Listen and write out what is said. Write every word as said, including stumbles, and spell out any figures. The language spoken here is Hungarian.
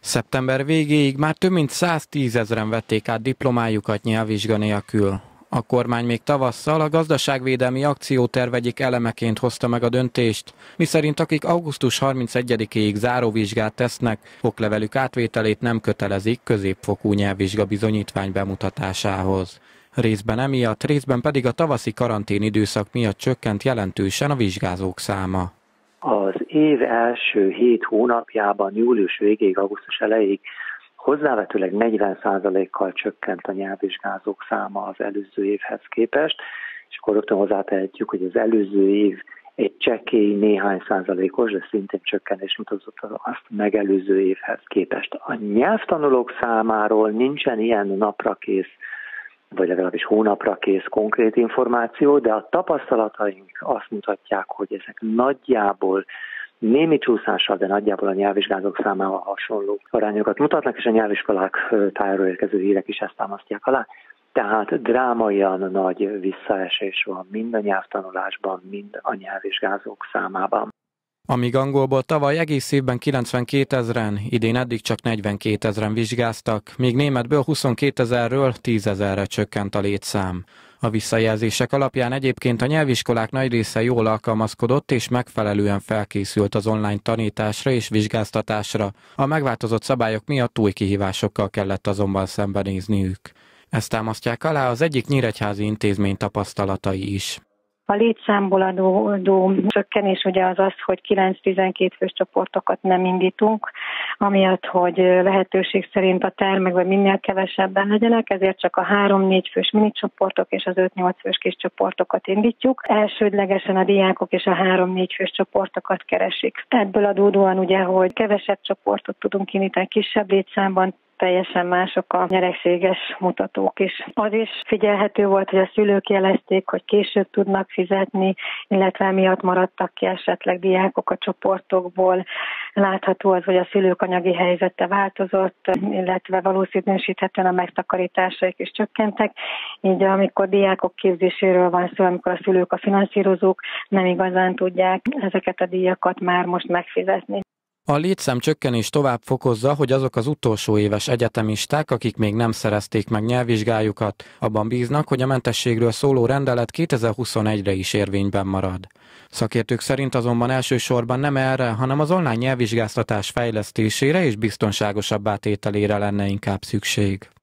Szeptember végéig már több mint száztízezren vették át diplomájukat nyelvvizsga nélkül. A kormány még tavasszal a gazdaságvédelmi akcióterv egyik elemeként hozta meg a döntést, miszerint akik augusztus harmincegyedikéig záróvizsgát tesznek, oklevelük átvételét nem kötelezik középfokú nyelvvizsga bizonyítvány bemutatásához. Részben emiatt, részben pedig a tavaszi karantén időszak miatt csökkent jelentősen a vizsgázók száma. Az év első hét hónapjában, július végéig, augusztus elejéig hozzávetőleg negyven százalékkal csökkent a nyelvvizsgázók száma az előző évhez képest, és akkor rögtön hozzátehetjük, hogy az előző év egy csekély néhány százalékos, de szintén csökkenés mutatott azt megelőző évhez képest. A nyelvtanulók számáról nincsen ilyen naprakész, vagy legalábbis hónapra kész konkrét információ, de a tapasztalataink azt mutatják, hogy ezek nagyjából némi csúszással, de nagyjából a nyelvvizsgázók számával hasonló arányokat mutatnak, és a nyelviskolák tájáról érkező hírek is ezt támasztják alá. Tehát drámaian nagy visszaesés van mind a nyelvtanulásban, mind a nyelvvizsgázók számában. Amíg angolból tavaly egész évben kilencvenkétezren, idén eddig csak negyvenkétezren vizsgáztak, míg németből huszonkétezerről tízezerre csökkent a létszám. A visszajelzések alapján egyébként a nyelviskolák nagy része jól alkalmazkodott és megfelelően felkészült az online tanításra és vizsgáztatásra. A megváltozott szabályok miatt új kihívásokkal kellett azonban szembenézniük. Ezt támasztják alá az egyik nyíregyházi intézmény tapasztalatai is. A létszámból adódó csökkenés ugye az az, hogy kilenc-tizenkét fős csoportokat nem indítunk, amiatt, hogy lehetőség szerint a termekben minél kevesebben legyenek, ezért csak a három-négy fős minicsoportok és az öt-nyolc fős kis csoportokat indítjuk. Elsődlegesen a diákok és a három-négy fős csoportokat keresik. Ebből adódóan ugye, hogy kevesebb csoportot tudunk indítani kisebb létszámban, teljesen mások a nyereséges mutatók is. Az is figyelhető volt, hogy a szülők jelezték, hogy később tudnak fizetni, illetve miatt maradtak ki esetleg diákok a csoportokból. Látható az, hogy a szülők anyagi helyzete változott, illetve valószínűsíthetően a megtakarításaik is csökkentek. Így amikor diákok képzéséről van szó, amikor a szülők, a finanszírozók nem igazán tudják ezeket a díjakat már most megfizetni. A létszám csökkenés tovább fokozza, hogy azok az utolsó éves egyetemisták, akik még nem szerezték meg nyelvvizsgájukat, abban bíznak, hogy a mentességről szóló rendelet kétezer-huszonegyre is érvényben marad. Szakértők szerint azonban elsősorban nem erre, hanem az online nyelvvizsgáztatás fejlesztésére és biztonságosabb átételére lenne inkább szükség.